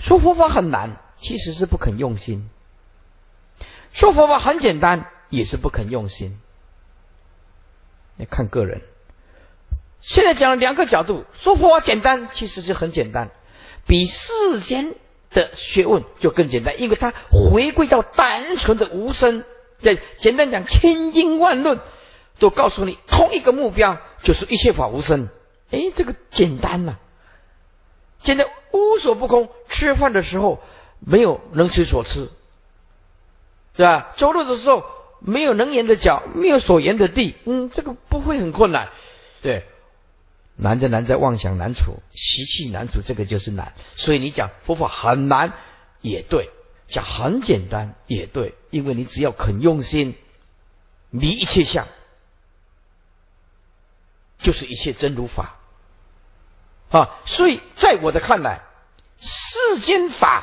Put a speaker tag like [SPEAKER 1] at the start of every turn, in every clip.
[SPEAKER 1] 说佛法很难，其实是不肯用心；说佛法很简单，也是不肯用心。你看个人。现在讲了两个角度，说佛法简单，其实是很简单，比世间的学问就更简单，因为它回归到单纯的无生。简单讲，千经万论都告诉你同一个目标，就是一切法无生。这个简单啊，简单无所不空。吃饭的时候没有能吃所吃，对吧？走路的时候没有能言的脚，没有所言的地，这个不会很困难。对，难在妄想难除，习气难除，这个就是难。所以你讲佛法很难也对，讲很简单也对，因为你只要肯用心，离一切相，就是一切真如法啊。所以在我的看来，世间法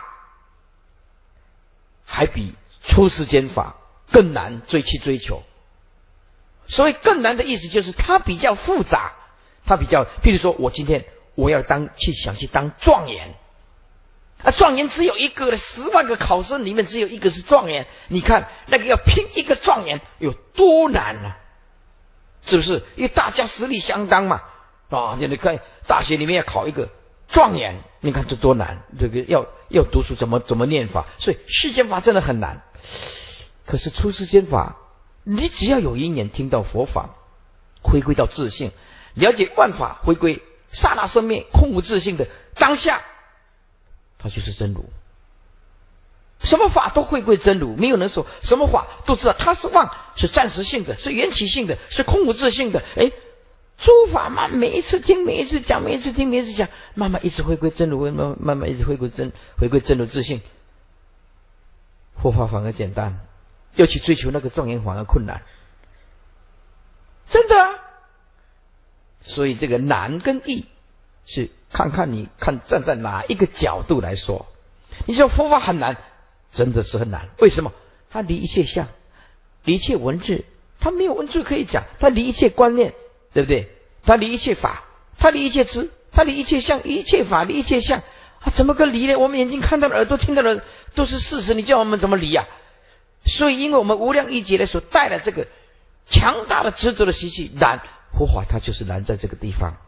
[SPEAKER 1] 还比出世间法更难去追求。所谓更难的意思，就是它比较复杂，它比较，譬如说我今天我要想去当状元，状元只有一个的，10万个考生里面只有一个是状元，你看那个要拼一个状元有多难啊，是不是？因为大家实力相当嘛，你看大学里面要考一个状元，你看这多难，这个要读书怎么念法，所以世间法真的很难。可是出世间法，你只要有因缘听到佛法，回归到自性，了解万法回归刹那生灭空无自性的当下，它就是真如。什么法都回归真如，没有人说什么法都知道它是妄，是暂时性的，是缘起性的，是空无自性的。诸法嘛，每一次听，每一次讲，每一次听，每一次讲，慢慢一直回归真如，慢慢一直回归真如自性。佛法反而简单，要去追求那个状元反而困难，真的啊。所以这个难跟易是看你站在哪一个角度来说。你说佛法很难，真的是很难。为什么？它离一切相，离一切文字，它没有文字可以讲，它离一切观念，对不对？它离一切法，它离一切知，它离一切相，一切法离一切相，怎么个离呢？我们眼睛看到的，耳朵听到的都是事实，你叫我们怎么离啊？所以因为我们无量一劫的所带来这个强大的执着的习气，难，佛法它就是难在这个地方。